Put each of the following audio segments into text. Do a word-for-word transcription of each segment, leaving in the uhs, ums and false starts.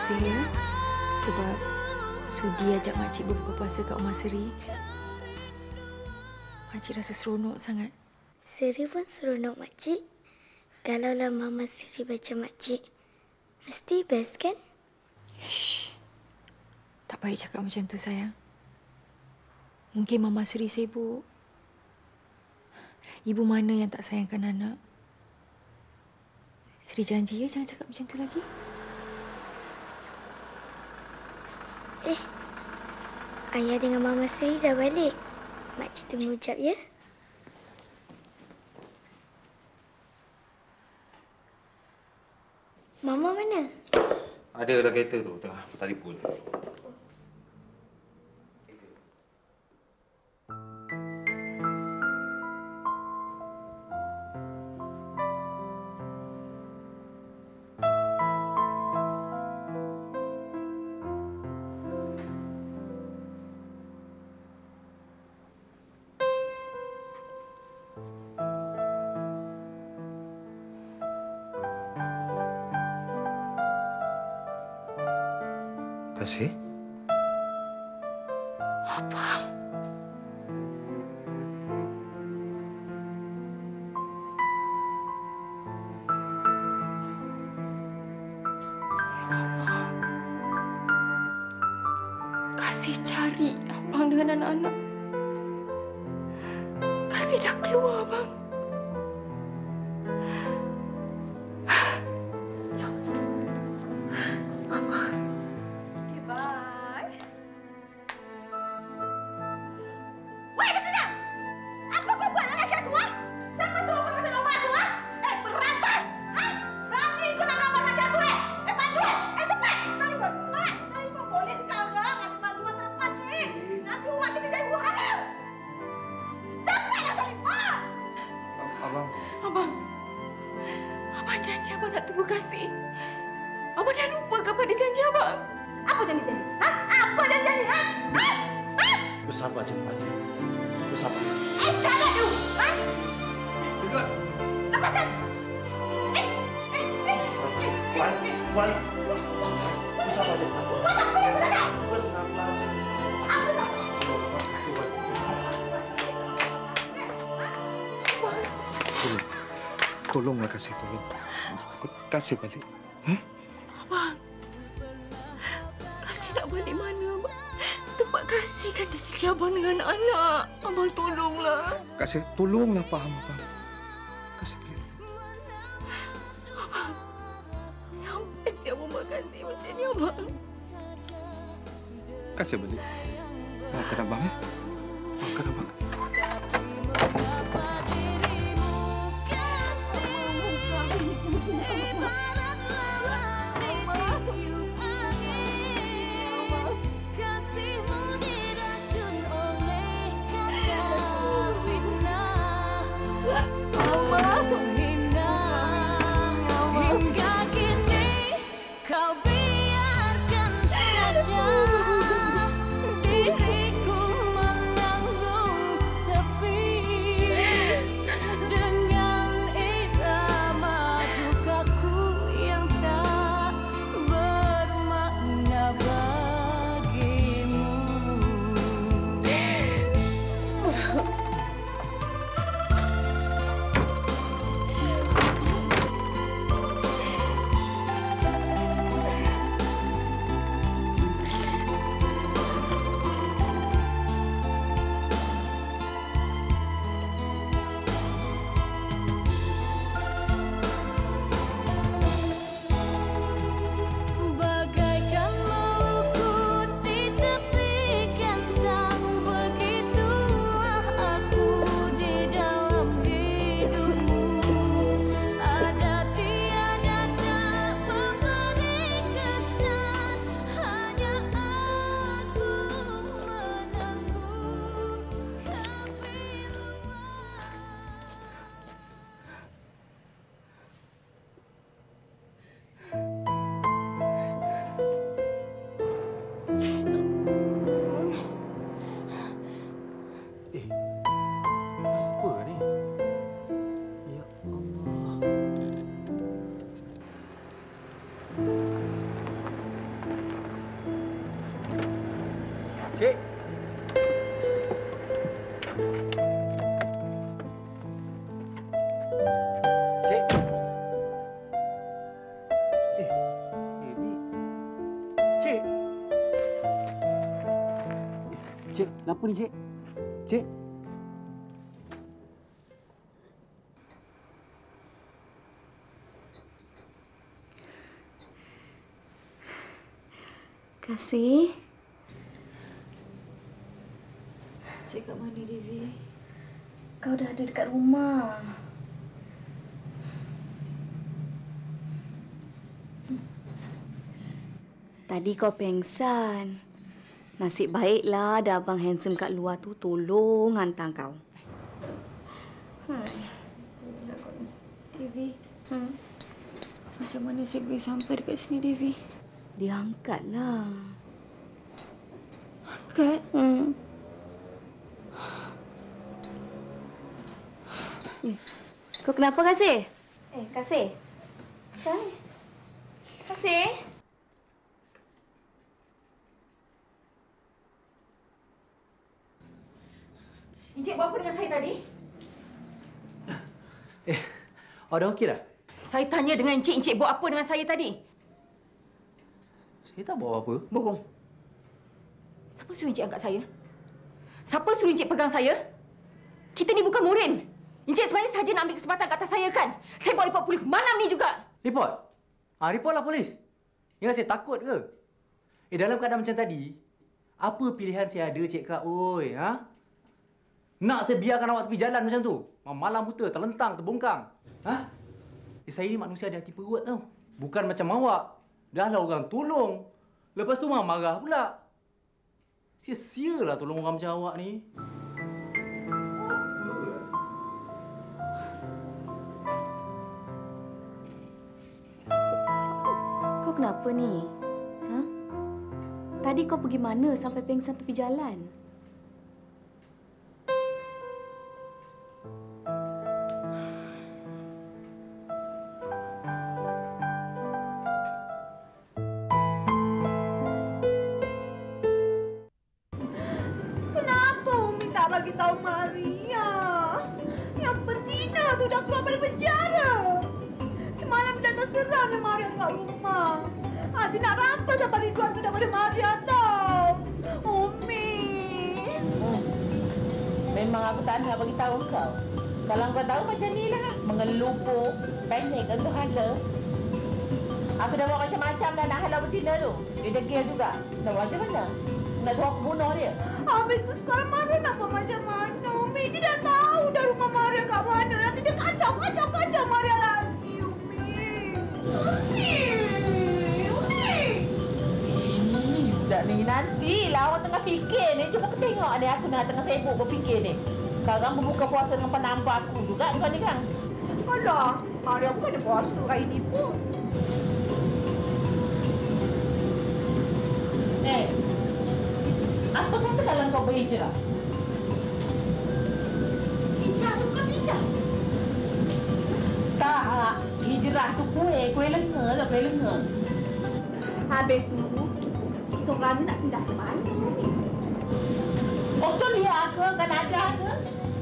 kasih ya. Sebab sudi ajak makcik berbuka puasa kat Rumah Seri. Makcik rasa seronok sangat. Seri pun seronok, makcik. Kalaulah Mama Seri baca makcik, mesti best kan? Shh. Tak baik cakap macam tu, sayang. Mungkin Mama Seri sibuk. Ibu mana yang tak sayangkan anak? Seri janji ya jangan cakap macam tu lagi. Eh, Ayah dengan Mama Seri dah balik. Makcik tunggu jap ya. Mama mana? Ada dalam kereta tu, tengah bertelefon. Kasih? Abang. Kasih cari abang dengan anak-anak. Kasih dah keluar, abang. Abang, abang janji abang nak tunggu Kasih. Abang dah lupa ke pada janji abang? Apa janji-janji? Ha? Apa janji-janji? Ha? Ha? Ha? Bersabar je, Pak. Bersabar. Eh, jangan tu! Ha? Dengar. Lepaskan! Eh, eh, eh, eh. Puan, Puan. Bersabar je, Pak. Kau tak boleh berada! Bersabar je. Apa tak? Terima kasih, Puan. Tolong. Tolonglah Kasih, tolong. Kasih balik. Eh? Abang, Kasih nak balik mana, abang? Tempat Kasih kan di sisi abang dengan anak-anak. Abang tolonglah. Kasih, tolonglah faham, Abang. Kasih balik. Abang, sampai dia abang Kasih macam ni, abang. Kasih balik. Maafkan Abang, eh? Maafkan Abang. Diriku Cik. Cik. Eh, eh ni. Cik. Eh, Cik, kenapa ni, Cik? Cik. Kasih. Saya kat mana, Devi? Kau dah ada dekat rumah. Tadi kau pengsan. Nasib baiklah ada abang handsome kat luar tu tolong hantar kau. Hmm. Devi, Hmm. macam mana saya boleh sampai dekat sini, Devi? Dia angkatlah. Angkat? Hmm. Kau kenapa, Kasih? Eh, Kasih. Kasih. Kasih. Encik buat apa dengan saya tadi? Eh, awak dah okey dah? Saya tanya dengan Encik, Encik buat apa dengan saya tadi? Saya tak bawa apa. Bohong. Siapa suruh Encik angkat saya? Siapa suruh Encik pegang saya? Kita ni bukan murim. Encik sebenarnya saja nak ambil kesempatan kat atas saya kan? Saya buat report polis malam ni juga. Report? Ah, reportlah polis. Ingat saya takut ke? Eh, dalam keadaan macam tadi, apa pilihan saya ada, Cik Kak? Oi, ha? Nak saya biarkan awak tepi jalan macam tu? Malam buta, terlentang, terbongkang. Ha? Eh, saya ni manusia ada hati perut tau. Bukan macam awak. Dah lah orang tolong. Lepas tu marah pula. Sia-sialah tolong orang macam awak ni. Kau kenapa ni? Ha? Tadi kau pergi mana sampai pengsan tepi jalan? Kenapa Umi tak bagi tahu Maria? Yang betina tu dah keluar dari penjara. Semalam dia datang serang Maria kat rumah. Ah, dia nak rampas apa Ridwan tu daripada Maria tau. Umi. Hmm. Memang aku tak nak bagi tahu kau. Kalau kau tahu macam ni lah, mengelupur, pendek untuk hala. Aku dah buat macam-macam dah nak halau betina tu. Dia degil juga. Nak buat macam mana? Nak suruh aku bunuh dia? Habis tu sekarang Maria nak buat macam mana? Umi, dia dah tahu dah rumah Maria kat mana. Nanti dia kacau, kacau, kacau Maria lagi, Umi. Umi. Umi. Ini budak ni nantilah awak tengah fikir ni. Cuba kau tengok ni aku nak tengah sibuk berfikir ni. Sekarang berbuka puasa dengan penampak aku juga kau ni kan? Alah, Maria bukan ada puasa hari ni pun. Eh, apa kata kalau kau berhijrah? Hijrah tu bukan pindah. Tak, hijrah tu kuih, kuih lenga lah, kuih lenga. Habis tu, kita orang ni nak pindah ke mana ni? Australia ke, Kanada ke?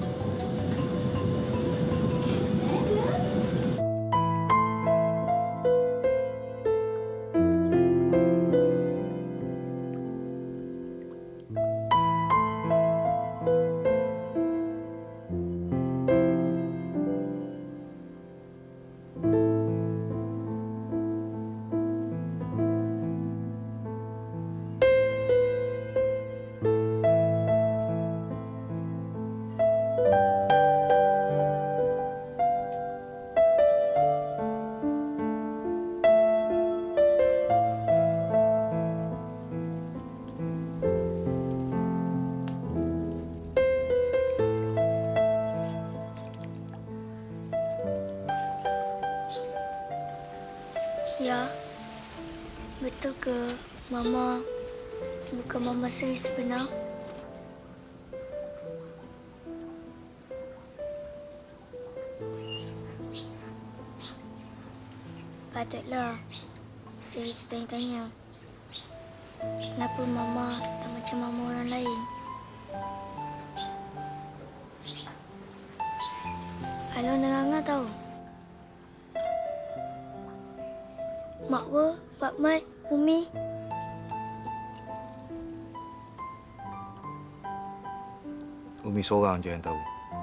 Ya, betul ke Mama bukan Mama Sri sebenar? Patutlah Sri tertanya-tanya. Kenapa Mama tak macam Mama orang lain? Alon dan Angah tahu. Mak Wa, Pak Mat, Umi. Umi seorang je yang tahu.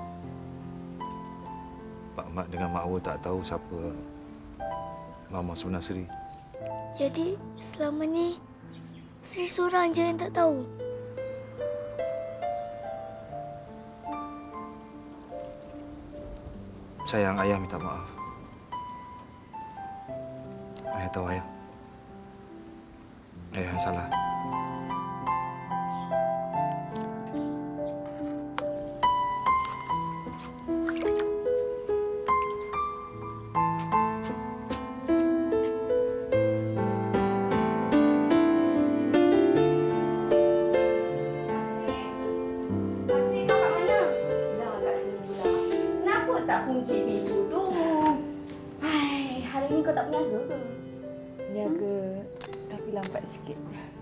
Pak Mat dengan Mak Wa tak tahu siapa Mama sebenar Sri. Jadi selama ni Sri seorang je yang tak tahu. Sayang, ayah minta maaf. Ayah tahu ayah. Ayah yang salah. Niaga, tapi lambat sikit.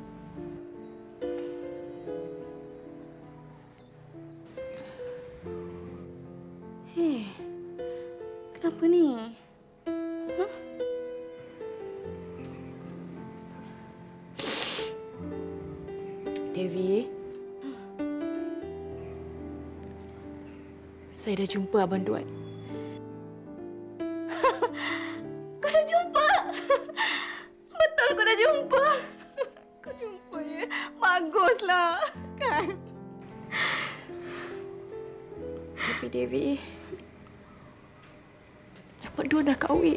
Hei, kenapa ni? Huh? Devi, saya dah jumpa Abang Duan. Kau dah jumpa? Betul kau dah jumpa? Kau jumpa ya? Baguslah, kan? Tapi Devi, Abang Duan dah kahwin.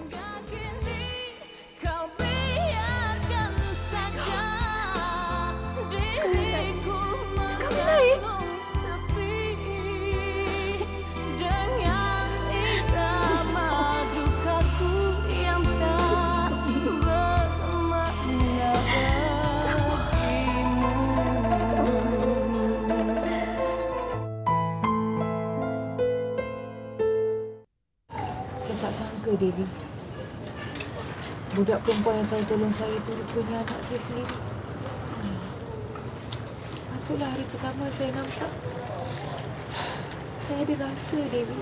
Saya tak sangka, Devi. Budak perempuan yang saya tolong saya itu rupanya anak saya sendiri. Patutlah hari pertama saya nampak. Saya ada rasa, Devi.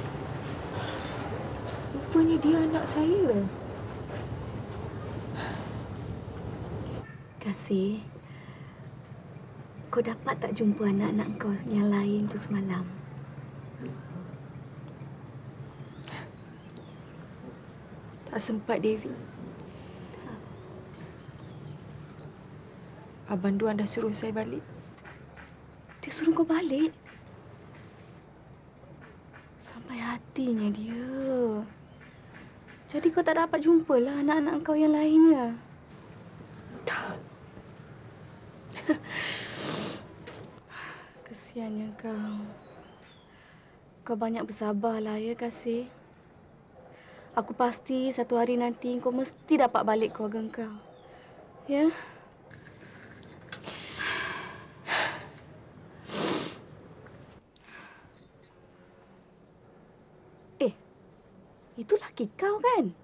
Rupanya dia anak saya. Kasih, kau dapat tak jumpa anak-anak kau yang lain tu semalam? Tak sempat, Devi. Abang Duan dah suruh saya balik. Dia suruh kau balik? Sampai hatinya dia. Jadi kau tak dapat jumpalah anak-anak kau yang lainnya? Tak. Kesiannya kau. Kau banyak bersabarlah ya, Kasih. Aku pasti satu hari nanti kau mesti dapat balik keluarga kau. Ya? Eh, itu laki kau kan?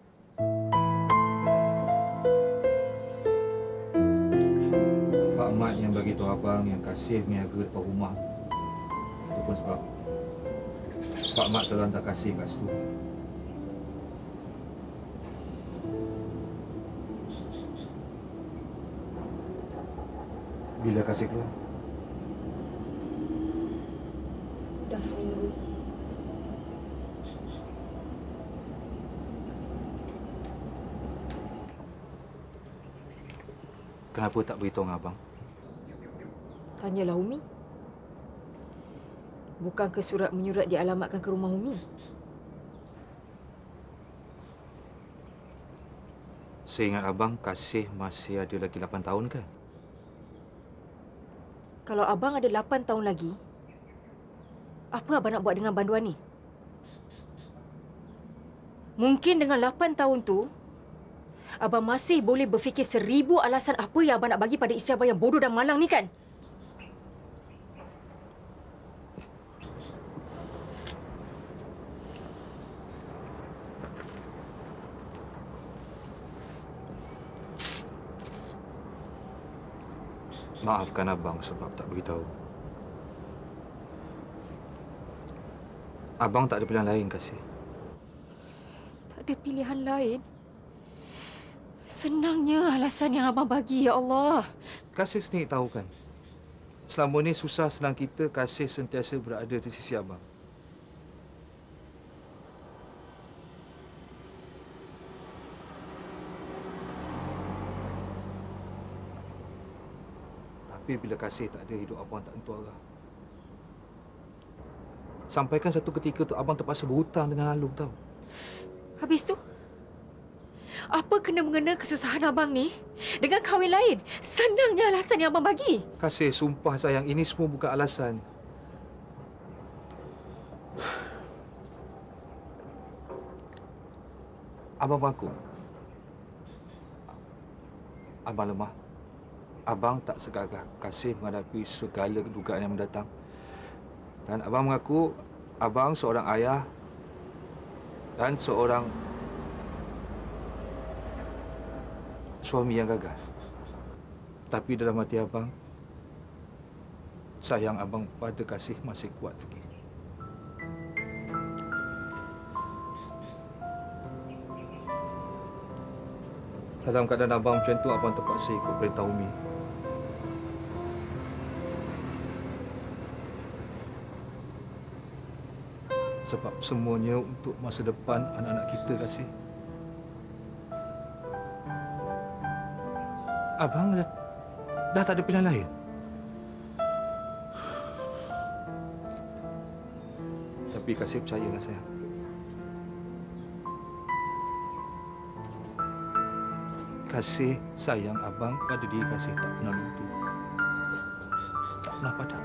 Pak Mat yang bagi tahu abang yang Kasih meniaga depan rumah. Itu pun sebab Pak Mat selalu hantar Kasih kat situ. Bila Kasih keluar? Dah seminggu. Kenapa tak beritahu dengan abang? Tanyalah Umi. Bukankah surat menyurat dialamatkan ke rumah Umi? Saya ingat abang Kasih masih ada lagi lapan tahun kan? Kalau abang ada lapan tahun lagi, apa abang nak buat dengan banduan ni? Mungkin dengan lapan tahun tu, abang masih boleh berfikir seribu alasan apa yang abang nak bagi pada isteri abang yang bodoh dan malang ni kan? Maafkan abang sebab tak beritahu. Abang tak ada pilihan lain, Kasih. Tak ada pilihan lain? Senangnya alasan yang abang bagi, ya Allah. Kasih sendiri tahu kan, selama ni susah senang kita, Kasih sentiasa berada di sisi abang. Tapi bila Kasih tak ada, hidup abang tak tentu arah. Sampaikan satu ketika tu abang terpaksa berhutang dengan Alung, tahu. Habis tu, apa kena-mengena kesusahan abang ni dengan kahwin lain? Senangnya alasan yang abang bagi. Kasih, sumpah sayang, ini semua bukan alasan. Abang mengaku. Abang lemah. Abang tak segagah Kasih menghadapi segala dugaan yang mendatang. Dan abang mengaku abang seorang ayah dan seorang suami yang gagal. Tapi dalam hati abang, sayang abang pada Kasih masih kuat lagi. Dalam keadaan abang macam tu, abang terpaksa ikut perintah Umi. Sebab semuanya untuk masa depan anak-anak kita, Kasih. Abang dah, dah tak ada pilihan lain. Tapi Kasih percayalah, sayang. Kasih sayang abang pada diri Kasih tak pernah luntur. Tak pernah padam.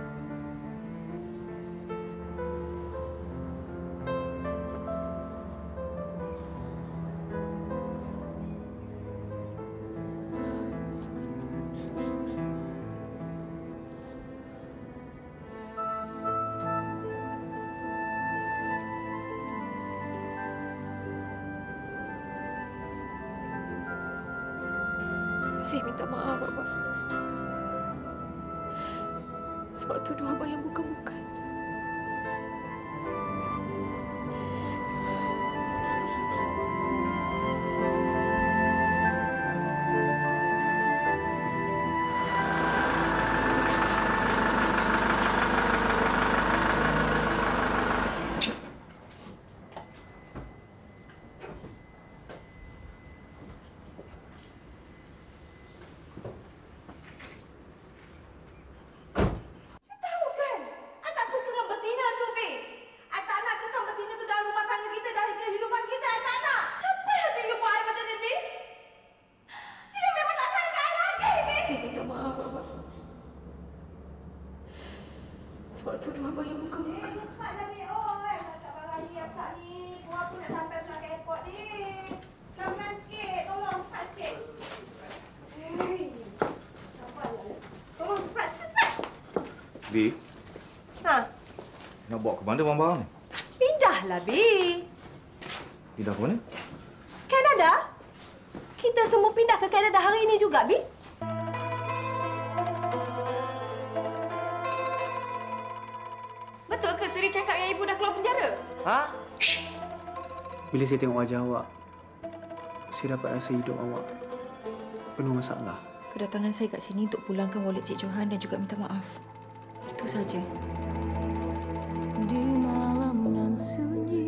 Kasih minta maaf, abang. Sebab tuduh abang yang bukan-bukan. Sebab tuduh abang yang bukan-bukan. Eh, cepatlah ni. Oi, tak barang ni akak ni. Gua pun nak sampai ke airport ni. Pelan-pelan sikit. Tolong cepat sikit. Hei. Sabarlah. Tolong cepat, cepat. Bi, Ha, nak bawa ke mana barang-barang ni? pindahlah, Bi. Pindah ke mana? Kanada? Kita semua pindah ke Kanada hari ini juga, Bi. Betul ke Seri cakap yang ibu dah keluar penjara? Ha? Bila saya tengok wajah awak, saya dapat rasa hidup awak penuh masalah. Kedatangan saya kat sini untuk pulangkan wallet Cik Johan dan juga minta maaf. Itu saja. Di malam nan sunyi